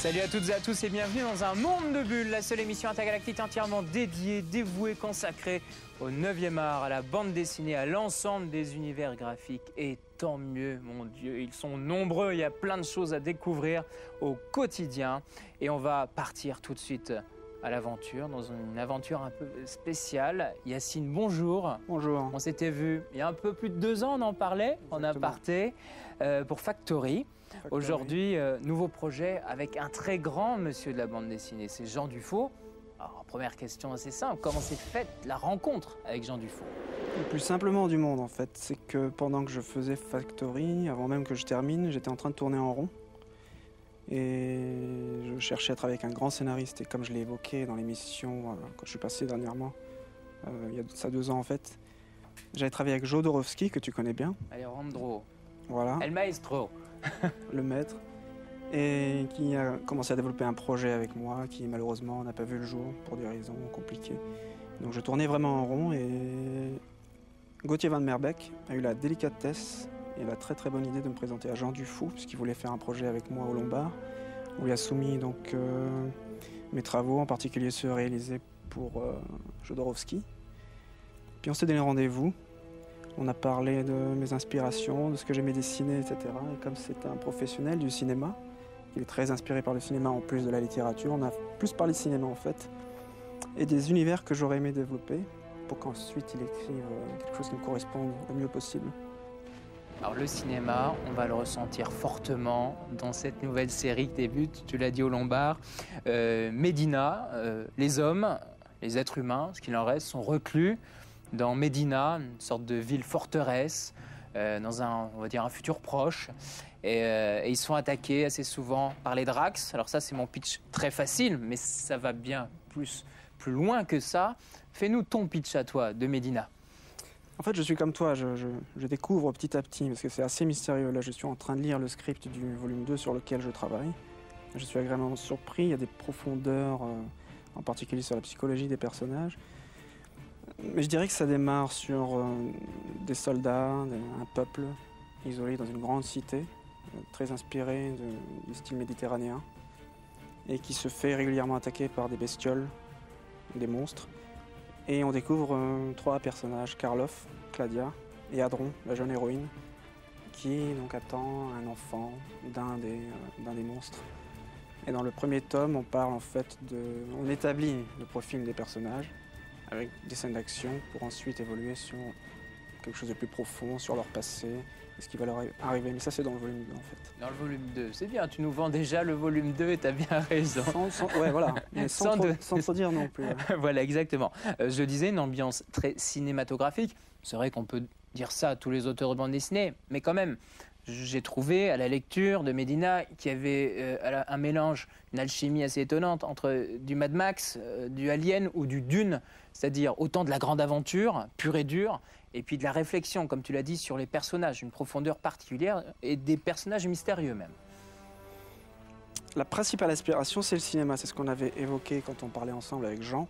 Salut à toutes et à tous et bienvenue dans un monde de bulles, la seule émission intergalactique entièrement dédiée, dévouée, consacrée au 9e art, à la bande dessinée, à l'ensemble des univers graphiques. Et tant mieux, mon Dieu, ils sont nombreux, il y a plein de choses à découvrir au quotidien. Et on va partir tout de suite à l'aventure, dans une aventure un peu spéciale. Yacine, bonjour. Bonjour. On s'était vu il y a un peu plus de 2 ans, on en parlait, en aparté, pour Factory. Aujourd'hui, nouveau projet avec un très grand monsieur de la bande dessinée, c'est Jean Dufaux. Alors, première question assez simple, comment s'est faite la rencontre avec Jean Dufaux? Le plus simplement du monde, en fait, c'est que pendant que je faisais Factory, avant même que je termine, j'étais en train de tourner en rond. Et je cherchais à travailler avec un grand scénariste, et comme je l'ai évoqué dans l'émission, quand je suis passé dernièrement, il y a ça 2 ans en fait, j'avais travaillé avec Jodorowsky, que tu connais bien. Alejandro. Voilà. El Maestro. Le maître, et qui a commencé à développer un projet avec moi qui malheureusement n'a pas vu le jour pour des raisons compliquées. Donc je tournais vraiment en rond et Gauthier Van Merbeek a eu la délicatesse et la très bonne idée de me présenter à Jean Dufaux puisqu'il voulait faire un projet avec moi au Lombard où il a soumis donc mes travaux, en particulier ceux réalisés pour Jodorowsky. Puis on s'est donné rendez-vous. On a parlé de mes inspirations, de ce que j'aimais dessiner, etc. Et comme c'est un professionnel du cinéma, il est très inspiré par le cinéma en plus de la littérature, on a plus parlé de cinéma en fait, et des univers que j'aurais aimé développer pour qu'ensuite il écrive quelque chose qui me corresponde le mieux possible. Alors le cinéma, on va le ressentir fortement dans cette nouvelle série qui débute, tu l'as dit au Lombard. Médina, les hommes, les êtres humains, ce qu'il en reste, sont reclus dans Médina, une sorte de ville forteresse, dans on va dire un futur proche. Et ils sont attaqués assez souvent par les Drax. Alors ça, c'est mon pitch très facile, mais ça va bien plus loin que ça. Fais-nous ton pitch à toi de Médina. En fait, je suis comme toi, je découvre petit à petit, parce que c'est assez mystérieux. Là, je suis en train de lire le script du volume 2 sur lequel je travaille. Je suis agréablement surpris, il y a des profondeurs, en particulier sur la psychologie des personnages. Mais je dirais que ça démarre sur des soldats, un peuple isolé dans une grande cité, très inspiré du style méditerranéen, et qui se fait régulièrement attaquer par des bestioles, des monstres. Et on découvre 3 personnages, Karloff, Claudia et Adron, la jeune héroïne, qui donc attend un enfant d'un des monstres. Et dans le premier tome, on parle en fait on établit le profil des personnages, avec des scènes d'action pour ensuite évoluer sur quelque chose de plus profond, sur leur passé, et ce qui va leur arriver. Mais ça, c'est dans le volume 2, en fait. Dans le volume 2, c'est bien, tu nous vends déjà le volume 2 et tu as bien raison. Ouais, voilà, mais sans trop dire non plus. Voilà, exactement. Je disais, une ambiance très cinématographique. C'est vrai qu'on peut dire ça à tous les auteurs de bande dessinée, mais quand même, j'ai trouvé à la lecture de Médina qu'il y avait un mélange, une alchimie assez étonnante entre du Mad Max, du Alien ou du Dune, c'est-à-dire autant de la grande aventure, pure et dure, et puis de la réflexion, comme tu l'as dit, sur les personnages, une profondeur particulière et des personnages mystérieux même. La principale inspiration, c'est le cinéma, c'est ce qu'on avait évoqué quand on parlait ensemble avec Jean.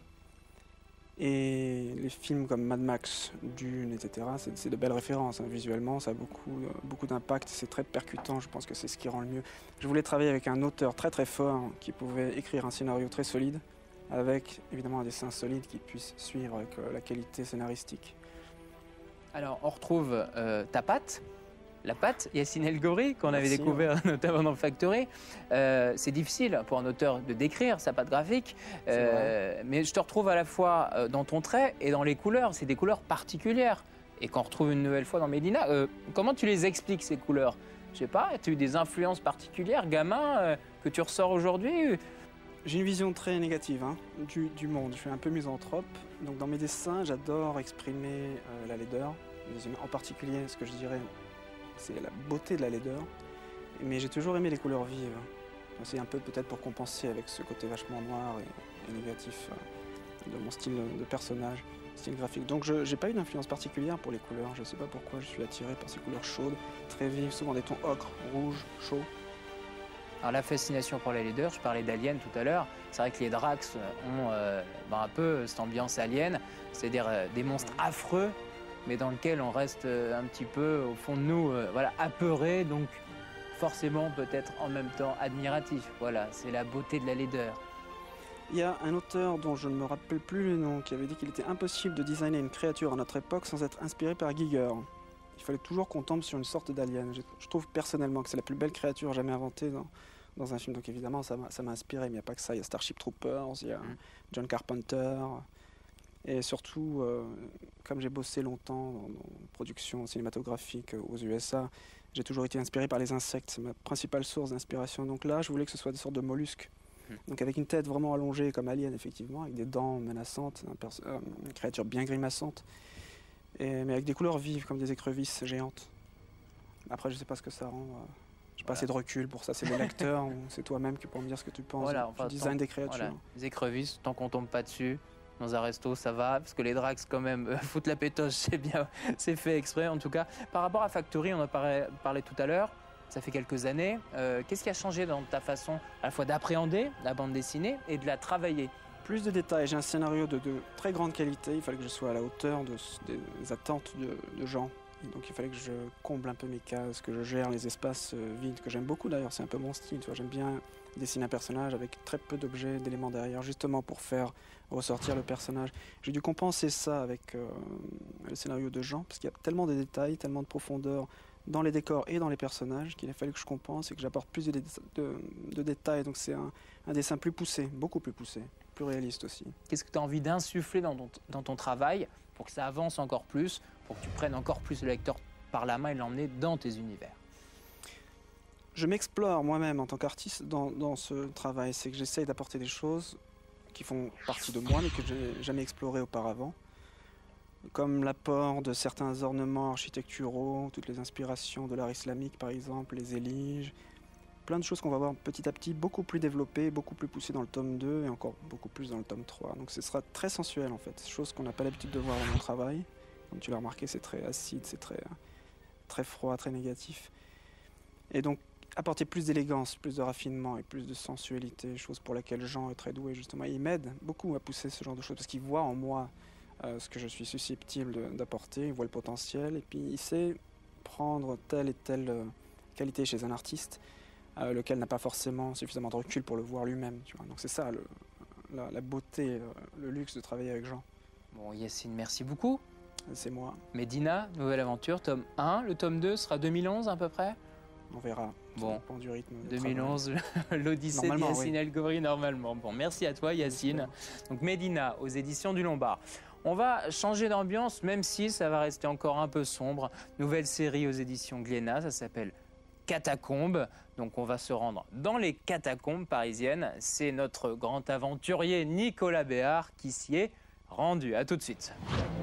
Et les films comme Mad Max, Dune, etc., c'est de belles références. Hein. Visuellement, ça a beaucoup d'impact, c'est très percutant, je pense que c'est ce qui rend le mieux. Je voulais travailler avec un auteur très fort qui pouvait écrire un scénario très solide, avec évidemment un dessin solide qui puisse suivre avec la qualité scénaristique. Alors, on retrouve ta patte. La patte, Yacine El Ghauri, qu'on avait découvert notamment dans Factory. C'est difficile pour un auteur de décrire sa patte graphique, mais je te retrouve à la fois dans ton trait et dans les couleurs. C'est des couleurs particulières et qu'on retrouve une nouvelle fois dans Médina. Comment tu les expliques, ces couleurs? Je sais pas, as-tu eu des influences particulières, gamin, que tu ressors aujourd'hui? J'ai une vision très négative du monde. Je suis un peu misanthrope. Donc dans mes dessins, j'adore exprimer la laideur des humains. En particulier, ce que je dirais, c'est la beauté de la laideur. Mais j'ai toujours aimé les couleurs vives. C'est un peu peut-être pour compenser avec ce côté vachement noir et négatif de mon style de personnage, style graphique. Donc je n'ai pas eu d'influence particulière pour les couleurs. Je ne sais pas pourquoi je suis attiré par ces couleurs chaudes, très vives, souvent des tons ocre, rouge, chaud. Alors la fascination pour la laideur, je parlais d'Alien tout à l'heure, c'est vrai que les Drax ont un peu cette ambiance alien, c'est-à-dire des monstres affreux, mais dans lequel on reste un petit peu au fond de nous, voilà, apeurés, donc forcément peut-être en même temps admiratif. Voilà, c'est la beauté de la laideur. Il y a un auteur dont je ne me rappelle plus le nom qui avait dit qu'il était impossible de designer une créature à notre époque sans être inspiré par Giger. Il fallait toujours qu'on tombe sur une sorte d'alien. Je trouve personnellement que c'est la plus belle créature jamais inventée dans un film. Donc évidemment, ça m'a inspiré, mais il n'y a pas que ça. Il y a Starship Troopers, il y a John Carpenter. Et surtout, comme j'ai bossé longtemps dans production cinématographique aux USA, j'ai toujours été inspiré par les insectes. C'est ma principale source d'inspiration. Donc là, je voulais que ce soit des sortes de mollusques. Donc avec une tête vraiment allongée comme Alien, effectivement, avec des dents menaçantes, une créature bien grimaçante, mais avec des couleurs vives comme des écrevisses géantes. Après, je ne sais pas ce que ça rend. J'ai pas assez de recul pour ça. C'est le lecteur ou c'est toi-même qui peux me dire ce que tu penses du design des créatures. Voilà. Les écrevisses, tant qu'on tombe pas dessus, dans un resto, ça va, parce que les Drax, quand même, foutent la pétoche, c'est bien, c'est fait exprès, en tout cas. Par rapport à Factory, on en parlait tout à l'heure. Ça fait quelques années. Qu'est-ce qui a changé dans ta façon à la fois d'appréhender la bande dessinée et de la travailler? Plus de détails. J'ai un scénario de très grande qualité. Il fallait que je sois à la hauteur des attentes de gens. Et donc il fallait que je comble un peu mes cases, que je gère les espaces vides, que j'aime beaucoup d'ailleurs. C'est un peu mon style. Tu vois, j'aime bien dessiner un personnage avec très peu d'objets, d'éléments derrière, justement pour faire ressortir le personnage. J'ai dû compenser ça avec le scénario de Jean, parce qu'il y a tellement de détails, tellement de profondeur dans les décors et dans les personnages qu'il a fallu que je compense et que j'apporte plus de détails. Donc c'est un dessin plus poussé, beaucoup plus poussé, plus réaliste aussi. Qu'est-ce que tu as envie d'insuffler dans ton travail pour que ça avance encore plus, pour que tu prennes encore plus le lecteur par la main et l'emmener dans tes univers? Je m'explore moi-même en tant qu'artiste dans ce travail. C'est que j'essaye d'apporter des choses qui font partie de moi mais que je n'ai jamais explorées auparavant. Comme l'apport de certains ornements architecturaux, toutes les inspirations de l'art islamique par exemple, les éliges, plein de choses qu'on va voir petit à petit, beaucoup plus développées, beaucoup plus poussées dans le tome 2 et encore beaucoup plus dans le tome 3. Donc ce sera très sensuel en fait, chose qu'on n'a pas l'habitude de voir dans mon travail. Comme tu l'as remarqué, c'est très acide, c'est très froid, très négatif. Et donc apporter plus d'élégance, plus de raffinement et plus de sensualité, chose pour laquelle Jean est très doué justement. Il m'aide beaucoup à pousser ce genre de choses parce qu'il voit en moi ce que je suis susceptible d'apporter, il voit le potentiel et puis il sait prendre telle et telle qualité chez un artiste lequel n'a pas forcément suffisamment de recul pour le voir lui-même. Donc c'est ça la beauté, le luxe de travailler avec Jean. Bon Yacine, merci beaucoup. C'est moi. Médina, nouvelle aventure, tome 1, le tome 2 sera 2011 à peu près? On verra. Bon, du rythme 2011, l'Odyssée de Yacine El Ghauri normalement. Bon, merci à toi Yacine. Donc Médina aux éditions du Lombard. On va changer d'ambiance, même si ça va rester encore un peu sombre. Nouvelle série aux éditions Glénat, ça s'appelle Catacombes. Donc on va se rendre dans les catacombes parisiennes. C'est notre grand aventurier Nicolas Béard qui s'y est rendu. À tout de suite.